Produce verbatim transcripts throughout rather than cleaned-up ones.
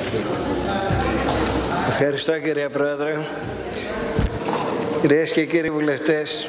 Ευχαριστώ κύριε Πρόεδρε. Κυρίες και κύριοι βουλευτές,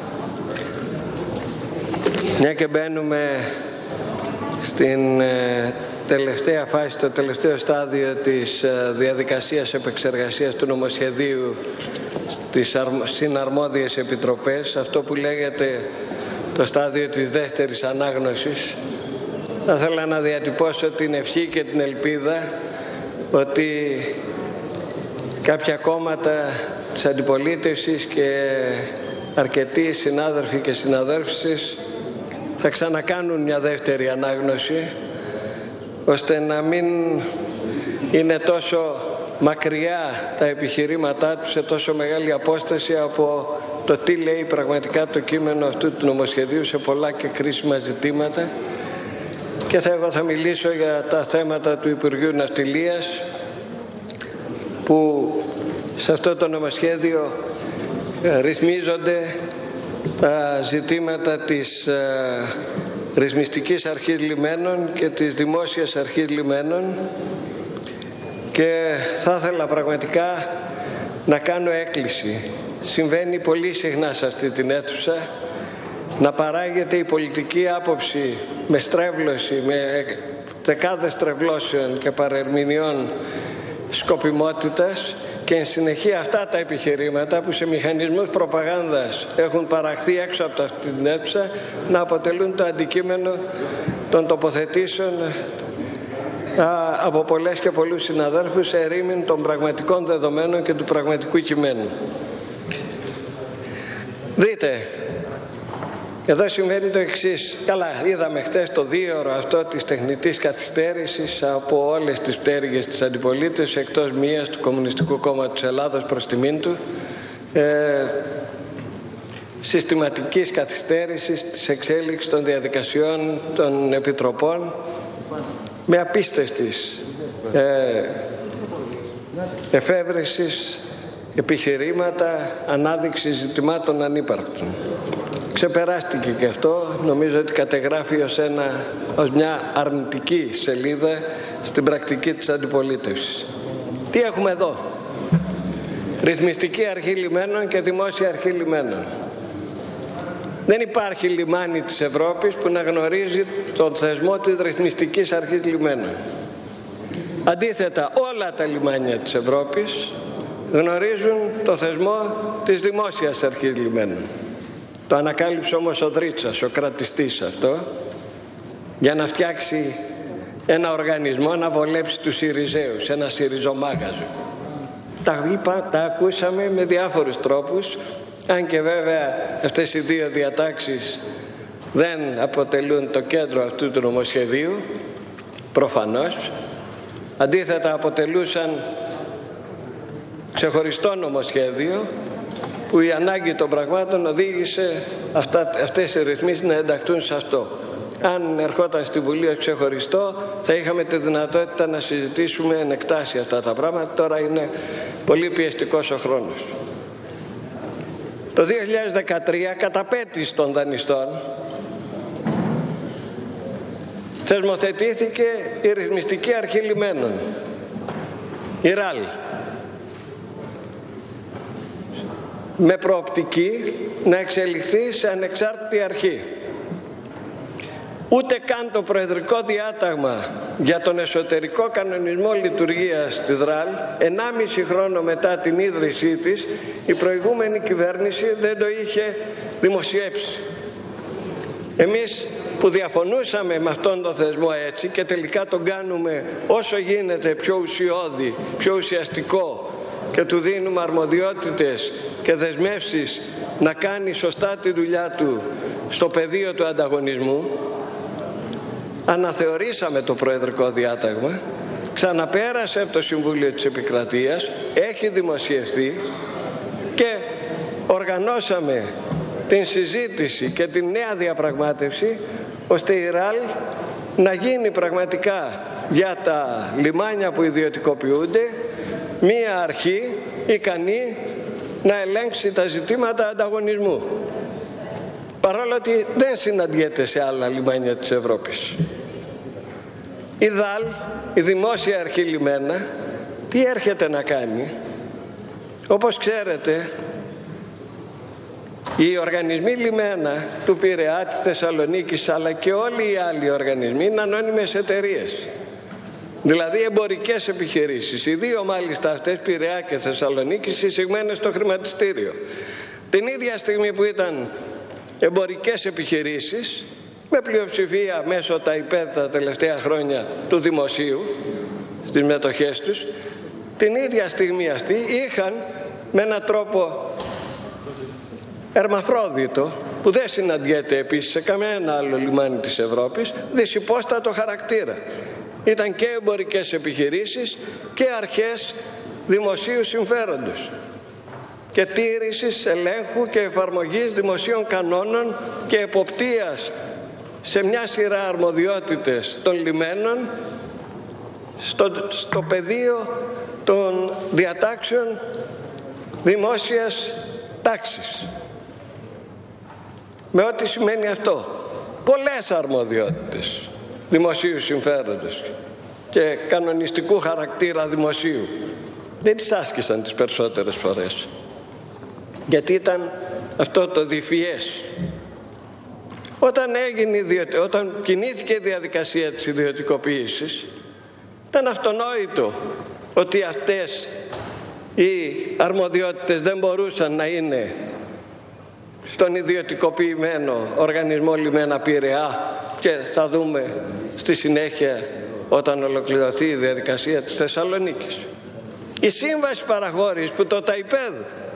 μια και μπαίνουμε στην τελευταία φάση, το τελευταίο στάδιο της διαδικασίας επεξεργασίας του νομοσχεδίου στις συναρμόδιες επιτροπές, αυτό που λέγεται το στάδιο της δεύτερης ανάγνωσης, θα ήθελα να διατυπώσω την ευχή και την ελπίδα ότι κάποια κόμματα της αντιπολίτευσης και αρκετοί συνάδελφοι και συναδέλφισες θα ξανακάνουν μια δεύτερη ανάγνωση, ώστε να μην είναι τόσο μακριά τα επιχειρήματά τους, σε τόσο μεγάλη απόσταση από το τι λέει πραγματικά το κείμενο αυτού του νομοσχεδίου σε πολλά και κρίσιμα ζητήματα. Και θα, εγώ θα μιλήσω για τα θέματα του Υπουργείου Ναυτιλίας, που σε αυτό το νομοσχέδιο ρυθμίζονται τα ζητήματα της ε, ρυθμιστικής αρχής λιμένων και της δημόσιας αρχής λιμένων, και θα ήθελα πραγματικά να κάνω έκκληση. Συμβαίνει πολύ συχνά σε αυτή την αίθουσα να παράγεται η πολιτική άποψη με στρέβλωση, με δεκάδες στρεβλώσεων και παρερμηνιών σκοπιμότητας, και εν συνεχεία αυτά τα επιχειρήματα που σε μηχανισμούς προπαγάνδας έχουν παραχθεί έξω από αυτή την αίθουσα να αποτελούν το αντικείμενο των τοποθετήσεων από πολλές και πολλούς συναδέλφους ερήμην των πραγματικών δεδομένων και του πραγματικού κειμένου. Δείτε, εδώ συμβαίνει το εξής. Καλά, είδαμε χτες το δίωρο αυτό της τεχνητής καθυστέρησης από όλες τις πτέρυγες της αντιπολίτευσης, εκτός μίας, του Κομμουνιστικού Κόμματος Ελλάδος προς τιμήν του, ε, συστηματικής καθυστέρησης της εξέλιξης των διαδικασιών των επιτροπών, με απίστευτης ε, εφεύρεσης επιχειρήματα, ανάδειξη ζητημάτων ανύπαρκτων. Ξεπεράστηκε και αυτό, νομίζω ότι κατεγράφει ως, ένα, ως μια αρνητική σελίδα στην πρακτική της αντιπολίτευσης. Τι έχουμε εδώ? Ρυθμιστική αρχή λιμένων και δημόσια αρχή λιμένων. Δεν υπάρχει λιμάνι της Ευρώπης που να γνωρίζει τον θεσμό της ρυθμιστικής αρχής λιμένων. Αντίθετα, όλα τα λιμάνια της Ευρώπης γνωρίζουν το θεσμό της δημόσιας αρχής λιμένων. Το ανακάλυψε όμως ο Δρίτσας, ο κρατιστής αυτό, για να φτιάξει ένα οργανισμό να βολέψει τους Συριζέους, ένα Συριζομάγαζο. Τα, είπα, τα ακούσαμε με διάφορους τρόπους, αν και βέβαια αυτές οι δύο διατάξεις δεν αποτελούν το κέντρο αυτού του νομοσχεδίου, προφανώς. Αντίθετα αποτελούσαν ξεχωριστό νομοσχέδιο, που η ανάγκη των πραγμάτων οδήγησε αυτά, αυτές οι ρυθμίσεις να ενταχθούν σε αυτό. Αν ερχόταν στη Βουλή ως ξεχωριστό, θα είχαμε τη δυνατότητα να συζητήσουμε εν εκτάσει αυτά τα πράγματα. Τώρα είναι πολύ πιεστικός ο χρόνος. Το δύο χιλιάδες δεκατρία, κατά πέτηση των δανειστών, θεσμοθετήθηκε η ρυθμιστική αρχή λιμένων, η ΡΑΛ, με προοπτική να εξελιχθεί σε ανεξάρτητη αρχή. Ούτε καν το προεδρικό διάταγμα για τον εσωτερικό κανονισμό λειτουργίας της ΡΑΛ, ενάμιση χρόνο μετά την ίδρυσή της, η προηγούμενη κυβέρνηση δεν το είχε δημοσιεύσει. Εμείς που διαφωνούσαμε με αυτόν τον θεσμό έτσι, και τελικά τον κάνουμε όσο γίνεται πιο ουσιώδη, πιο ουσιαστικό, και του δίνουμε αρμοδιότητες και δεσμεύσεις να κάνει σωστά τη δουλειά του στο πεδίο του ανταγωνισμού, αναθεωρήσαμε το προεδρικό διάταγμα, ξαναπέρασε από το Συμβούλιο της Επικρατείας, έχει δημοσιευθεί, και οργανώσαμε την συζήτηση και την νέα διαπραγμάτευση, ώστε η ΡΑΛ να γίνει πραγματικά για τα λιμάνια που ιδιωτικοποιούνται μία αρχή ικανή να ελέγξει τα ζητήματα ανταγωνισμού, παρόλο ότι δεν συναντιέται σε άλλα λιμάνια της Ευρώπης. η ΔΑΛ, η Δημόσια Αρχή Λιμένα, τι έρχεται να κάνει? Όπως ξέρετε, οι οργανισμοί λιμένα του Πειραιά, της Θεσσαλονίκης, αλλά και όλοι οι άλλοι οργανισμοί είναι ανώνυμες εταιρείες. Δηλαδή εμπορικές επιχειρήσεις. Οι δύο μάλιστα αυτές, Πειραιά και Θεσσαλονίκη, εισηγμένες στο χρηματιστήριο. Την ίδια στιγμή που ήταν εμπορικές επιχειρήσεις, με πλειοψηφία μέσω τα ΤΑΙΠΕΔ τα τελευταία χρόνια του δημοσίου, στις μετοχές τους, την ίδια στιγμή αυτή είχαν με έναν τρόπο ερμαφρόδιτο, που δεν συναντιέται επίσης σε κανένα άλλο λιμάνι της Ευρώπης, δυσυπόστατο χαρακτήρα. Ήταν και εμπορικές επιχειρήσεις και αρχές δημοσίου συμφέροντος και τήρησης, ελέγχου και εφαρμογής δημοσίων κανόνων και εποπτείας σε μια σειρά αρμοδιότητες των λιμένων στο, στο πεδίο των διατάξεων δημόσιας τάξης. Με ό,τι σημαίνει αυτό. Πολλές αρμοδιότητες δημοσίου συμφέροντος και κανονιστικού χαρακτήρα δημοσίου. Δεν τις άσκησαν τις περισσότερες φορές, γιατί ήταν αυτό το διφυές. Όταν, έγινε, όταν κινήθηκε η διαδικασία της ιδιωτικοποίησης, ήταν αυτονόητο ότι αυτές οι αρμοδιότητες δεν μπορούσαν να είναι στον ιδιωτικοποιημένο οργανισμό Λιμένα Πειραιά, και θα δούμε στη συνέχεια όταν ολοκληρωθεί η διαδικασία της Θεσσαλονίκης. Η σύμβαση παραχώρησης που το ΤΑΙΠΕΔ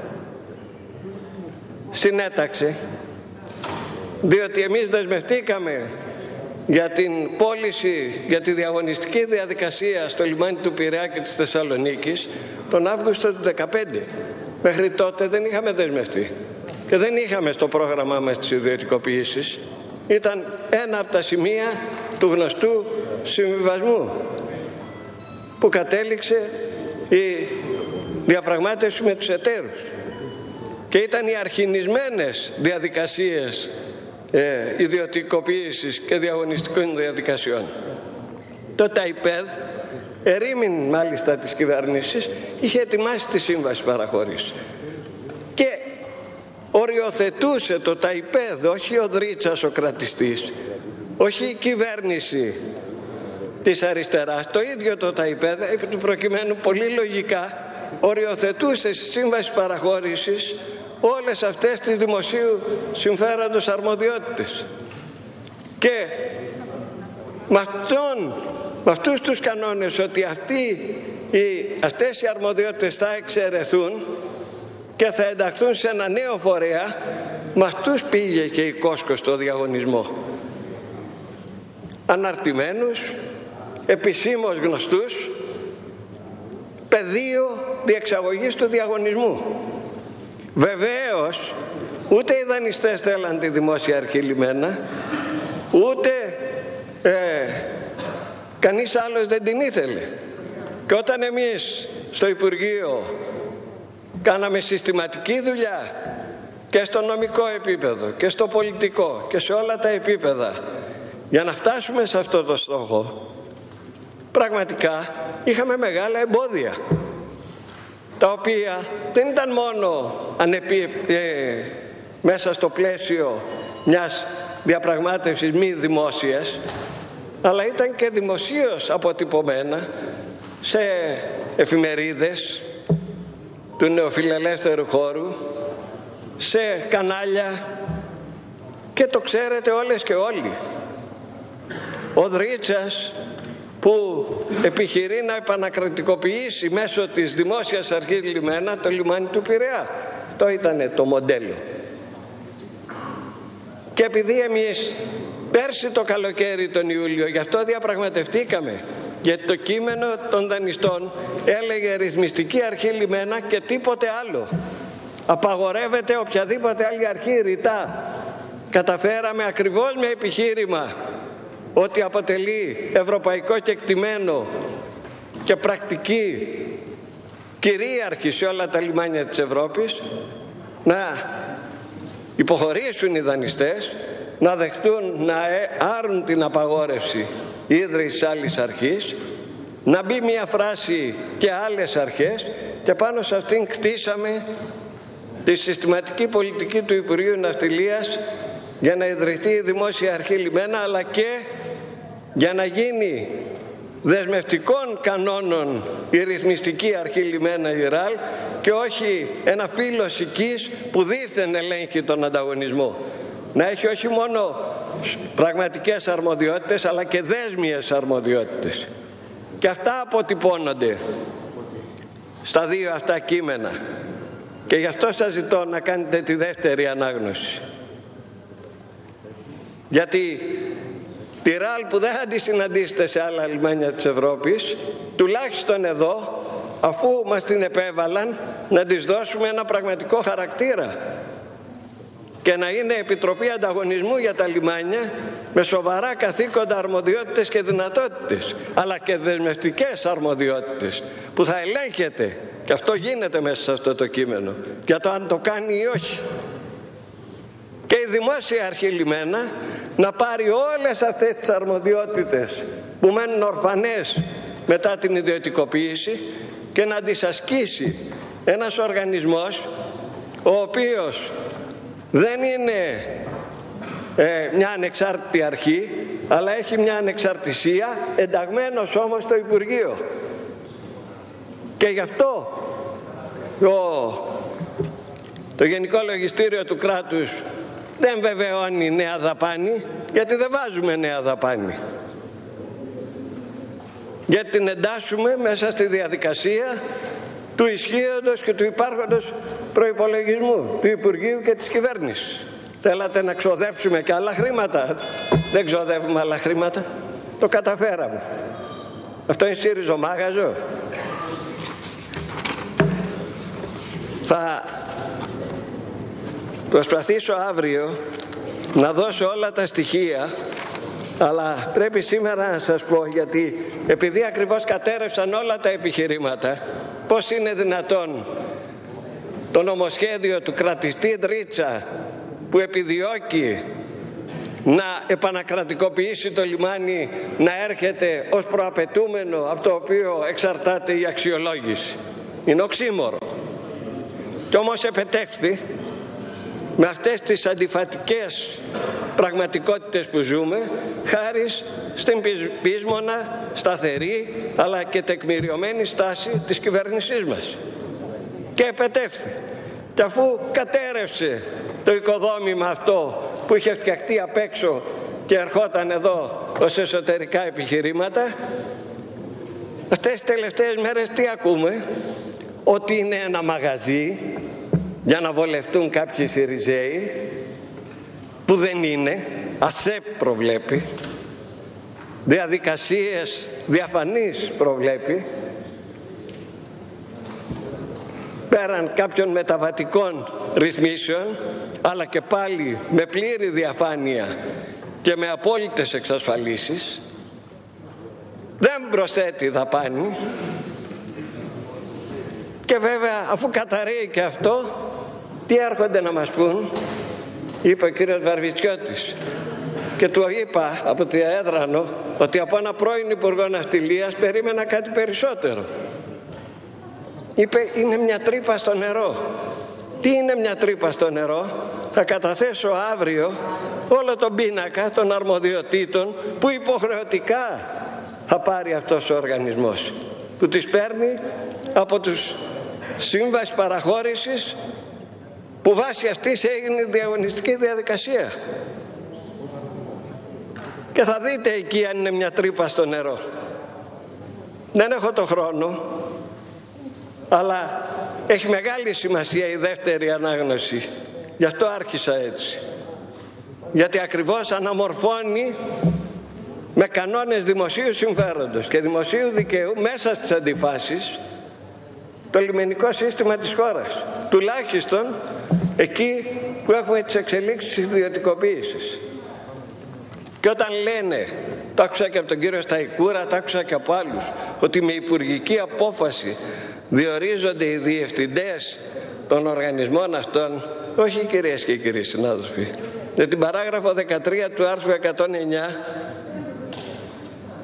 συνέταξε, διότι εμείς δεσμευτήκαμε για την πώληση, για τη διαγωνιστική διαδικασία στο λιμάνι του Πειραιά και της Θεσσαλονίκης τον Αύγουστο του δύο χιλιάδες δεκαπέντε. Μέχρι τότε δεν είχαμε δεσμευτεί και δεν είχαμε στο πρόγραμμά μας τις ιδιωτικοποιήσεις. Ήταν ένα από τα σημεία του γνωστού συμβιβασμού που κατέληξε η διαπραγμάτευση με τους εταίρους, και ήταν οι αρχινισμένες διαδικασίες ε, ιδιωτικοποίησης και διαγωνιστικών διαδικασιών. Το ΤΑΙΠΕΔ, ερήμην μάλιστα της κυβέρνησης, είχε ετοιμάσει τη σύμβαση παραχώρησης και οριοθετούσε το ΤΑΙΠΕΔ, όχι ο Δρίτσας ο κρατιστής, όχι η κυβέρνηση της αριστεράς, το ίδιο το ΤΑΙΠΕΔ, επί του προκειμένου πολύ λογικά οριοθετούσε στη σύμβαση παραχώρησης όλες αυτές τις δημοσίου συμφέροντος αρμοδιότητες. Και με, αυτόν, με αυτούς τους κανόνες, ότι αυτοί, οι, αυτές οι αρμοδιότητες θα εξαιρεθούν και θα ενταχθούν σε ένα νέο φορέα, με αυτούς πήγε και η Κόσκο στο διαγωνισμό. Αναρτημένους, επισήμως γνωστούς, πεδίο διεξαγωγής του διαγωνισμού. Βεβαίως, ούτε οι δανειστές θέλαν τη Δημόσια Αρχή Λιμένα, ούτε ε, κανείς άλλος δεν την ήθελε. Και όταν εμείς στο Υπουργείο κάναμε συστηματική δουλειά και στο νομικό επίπεδο και στο πολιτικό και σε όλα τα επίπεδα για να φτάσουμε σε αυτό το στόχο, πραγματικά είχαμε μεγάλα εμπόδια, τα οποία δεν ήταν μόνο ανεπί, ε, μέσα στο πλαίσιο μιας διαπραγμάτευσης μη δημόσιας, αλλά ήταν και δημοσίως αποτυπωμένα σε εφημερίδες του νεοφιλελεύθερου χώρου, σε κανάλια, και το ξέρετε όλες και όλοι. Ο Δρίτσας, που επιχειρεί να επανακρατικοποιήσει μέσω της Δημόσιας Αρχής Λιμένα το λιμάνι του Πειραιά. Αυτό ήταν το μοντέλο. Και επειδή εμείς πέρσι το καλοκαίρι τον Ιούλιο, γι' αυτό διαπραγματευτήκαμε, γιατί το κείμενο των δανειστών έλεγε ρυθμιστική αρχή λιμένα και τίποτε άλλο. Απαγορεύεται οποιαδήποτε άλλη αρχή ρητά. Καταφέραμε ακριβώς με επιχείρημα ότι αποτελεί ευρωπαϊκό κεκτημένο και πρακτική κυρίαρχη σε όλα τα λιμάνια της Ευρώπης, να υποχωρήσουν οι δανειστές, να δεχτούν να άρουν την απαγόρευση ίδρυσης άλλης αρχής, να μπει μια φράση και άλλες αρχές, και πάνω σε αυτήν κτίσαμε τη συστηματική πολιτική του Υπουργείου Ναυτιλίας για να ιδρυθεί η Δημόσια Αρχή Λιμένα, αλλά και για να γίνει δεσμευτικών κανόνων η Ρυθμιστική Αρχή Λιμένα, η ΡΑΛ, και όχι ένα φύλλος οικής που δήθεν ελέγχει τον ανταγωνισμό. Να έχει όχι μόνο πραγματικές αρμοδιότητες, αλλά και δέσμιες αρμοδιότητες. Και αυτά αποτυπώνονται στα δύο αυτά κείμενα. Και γι' αυτό σας ζητώ να κάνετε τη δεύτερη ανάγνωση. Γιατί τη ΡΑΛ που δεν θα τη συναντήσετε σε άλλα λιμάνια της Ευρώπης, τουλάχιστον εδώ, αφού μας την επέβαλαν, να της δώσουμε ένα πραγματικό χαρακτήρα και να είναι Επιτροπή Ανταγωνισμού για τα λιμάνια, με σοβαρά καθήκοντα, αρμοδιότητες και δυνατότητες, αλλά και δεσμευτικές αρμοδιότητες που θα ελέγχεται, και αυτό γίνεται μέσα σε αυτό το κείμενο, για το αν το κάνει ή όχι. Και η Δημόσια Αρχή Λιμένα να πάρει όλες αυτές τις αρμοδιότητες που μένουν ορφανές μετά την ιδιωτικοποίηση και να τις ασκήσει ένας οργανισμός ο οποίος δεν είναι ε, μια ανεξάρτητη αρχή, αλλά έχει μια ανεξαρτησία, ενταγμένος όμως στο Υπουργείο. Και γι' αυτό ο, το Γενικό Λογιστήριο του κράτους δεν βεβαιώνει νέα δαπάνη, γιατί δεν βάζουμε νέα δαπάνη. Γιατί την εντάσσουμε μέσα στη διαδικασία του ισχύοντος και του υπάρχοντος προϋπολογισμού του Υπουργείου και της κυβέρνησης. Θέλατε να ξοδέψουμε και άλλα χρήματα? Δεν ξοδεύουμε άλλα χρήματα. Το καταφέραμε. Αυτό είναι σύριζομάγαζο. Θα προσπαθήσω αύριο να δώσω όλα τα στοιχεία, αλλά πρέπει σήμερα να σας πω, γιατί επειδή ακριβώς κατέρευσαν όλα τα επιχειρήματα, πώς είναι δυνατόν το νομοσχέδιο του κρατιστή Ντρίτσα που επιδιώκει να επανακρατικοποιήσει το λιμάνι να έρχεται ως προαπαιτούμενο από το οποίο εξαρτάται η αξιολόγηση? Είναι οξύμορο. Κι όμως επετεύχθη με αυτές τις αντιφατικές πραγματικότητες που ζούμε, χάρη στην πείσμονα, σταθερή αλλά και τεκμηριωμένη στάση της κυβέρνησής μας. Και επετεύχθη. Και αφού κατέρευσε το οικοδόμημα αυτό που είχε φτιαχτεί απ' έξω και ερχόταν εδώ ως εσωτερικά επιχειρήματα, αυτές τις τελευταίες μέρες τι ακούμε? Ότι είναι ένα μαγαζί για να βολευτούν κάποιοι Σιριζέοι, που δεν είναι. ΑΣΕΠ προβλέπει, διαδικασίες διαφανείς προβλέπει, πέραν κάποιων μεταβατικών ρυθμίσεων, αλλά και πάλι με πλήρη διαφάνεια και με απόλυτες εξασφαλίσεις. Δεν προσθέτει δαπάνη. Και βέβαια, αφού καταρρέει και αυτό, τι έρχονται να μας πούν? Είπε ο κύριος Βαρβιτσιώτης, και του είπα από το έδρανο, ότι από ένα πρώην Υπουργό Ναυτιλίας περίμενα κάτι περισσότερο. Είπε, είναι μια τρύπα στο νερό. Τι είναι μια τρύπα στο νερό? Θα καταθέσω αύριο όλο τον πίνακα των αρμοδιοτήτων που υποχρεωτικά θα πάρει αυτός ο οργανισμός, που τις παίρνει από τους σύμβασεις παραχώρησης, που βάσει αυτής έγινε η διαγωνιστική διαδικασία. Και θα δείτε εκεί αν είναι μια τρύπα στο νερό. Δεν έχω το χρόνο, αλλά έχει μεγάλη σημασία η δεύτερη ανάγνωση. Γι' αυτό άρχισα έτσι. Γιατί ακριβώς αναμορφώνει με κανόνες δημοσίου συμφέροντος και δημοσίου δικαίου μέσα στις αντιφάσεις το λιμενικό σύστημα της χώρας. Τουλάχιστον εκεί που έχουμε τις εξελίξεις της ιδιωτικοποίησης. Και όταν λένε, το άκουσα και από τον κύριο Σταϊκούρα, το άκουσα και από άλλους, ότι με υπουργική απόφαση διορίζονται οι διευθυντές των οργανισμών αυτών, όχι κυρίες και κύριοι συνάδελφοι, με την παράγραφο δεκατρία του άρθρου εκατόν εννιά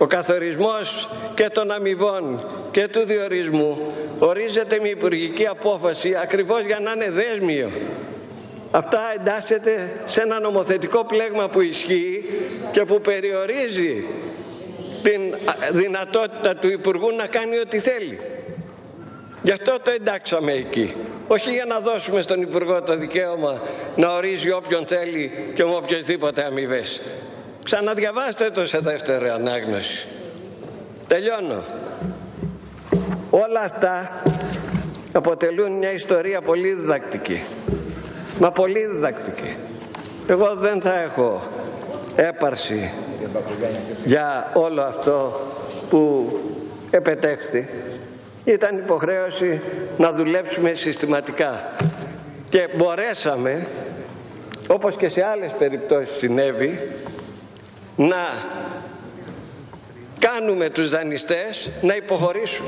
ο καθορισμός και των αμοιβών και του διορισμού ορίζεται με υπουργική απόφαση ακριβώς για να είναι δέσμιο. Αυτά εντάσσεται σε ένα νομοθετικό πλέγμα που ισχύει και που περιορίζει την δυνατότητα του Υπουργού να κάνει ό,τι θέλει. Γι' αυτό το εντάξαμε εκεί. Όχι για να δώσουμε στον Υπουργό το δικαίωμα να ορίζει όποιον θέλει και με οποιασδήποτε αμοιβές. Ξαναδιαβάστε το σε δεύτερη ανάγνωση. Τελειώνω. Όλα αυτά αποτελούν μια ιστορία πολύ διδακτική. Μα πολύ διδακτική. Εγώ δεν θα έχω έπαρση για όλο αυτό που επετέχθη. Ήταν υποχρέωση να δουλέψουμε συστηματικά και μπορέσαμε, όπως και σε άλλες περιπτώσεις συνέβη, να κάνουμε τους δανειστές να υποχωρήσουν.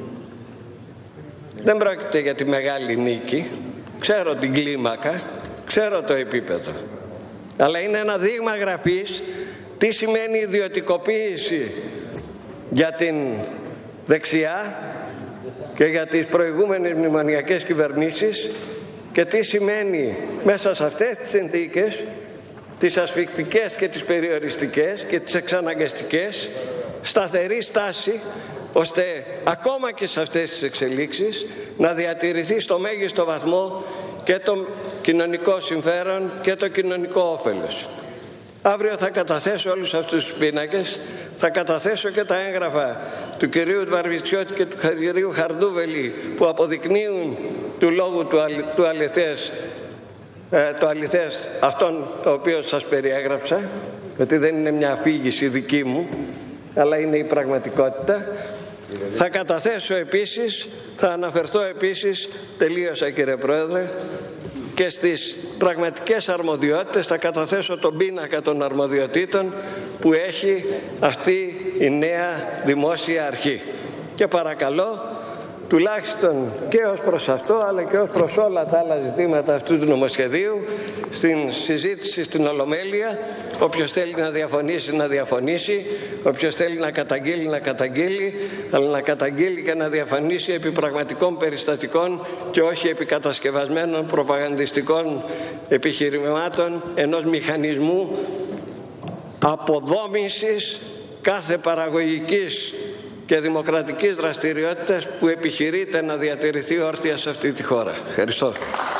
Δεν πρόκειται για τη μεγάλη νίκη, ξέρω την κλίμακα, ξέρω το επίπεδο, αλλά είναι ένα δείγμα γραφής τι σημαίνει ιδιωτικοποίηση για την δεξιά και για τις προηγούμενες μνημονιακές κυβερνήσεις και τι σημαίνει μέσα σε αυτές τις συνθήκες, τις ασφικτικές και τις περιοριστικές και τις εξαναγκαστικές, σταθερή στάση, ώστε ακόμα και σε αυτές τις εξελίξεις να διατηρηθεί στο μέγιστο βαθμό και το κοινωνικό συμφέρον και το κοινωνικό όφελος. Αύριο θα καταθέσω όλους αυτούς τους πίνακες, θα καταθέσω και τα έγγραφα του κυρίου Βαρβιτσιώτη και του κυρίου Χαρδούβελη που αποδεικνύουν του λόγου του, αλη, του αληθές, ε, το αληθές αυτόν το οποίο σας περιέγραψα, γιατί δεν είναι μια αφήγηση δική μου, αλλά είναι η πραγματικότητα. Θα καταθέσω επίσης, θα αναφερθώ επίσης, τελείωσα κύριε Πρόεδρε, και στις πραγματικές αρμοδιότητες, θα καταθέσω τον πίνακα των αρμοδιοτήτων που έχει αυτή η νέα δημόσια αρχή. Και παρακαλώ, τουλάχιστον και ως προς αυτό, αλλά και ως προς όλα τα άλλα ζητήματα αυτού του νομοσχεδίου, στην συζήτηση στην Ολομέλεια, όποιος θέλει να διαφωνήσει να διαφωνήσει, όποιος θέλει να καταγγείλει να καταγγείλει, αλλά να καταγγείλει και να διαφωνήσει επί πραγματικών περιστατικών και όχι επί κατασκευασμένων προπαγανδιστικών επιχειρημάτων ενός μηχανισμού αποδόμησης κάθε παραγωγικής και δημοκρατικής δραστηριότητας που επιχειρείται να διατηρηθεί όρθια σε αυτή τη χώρα. Ευχαριστώ.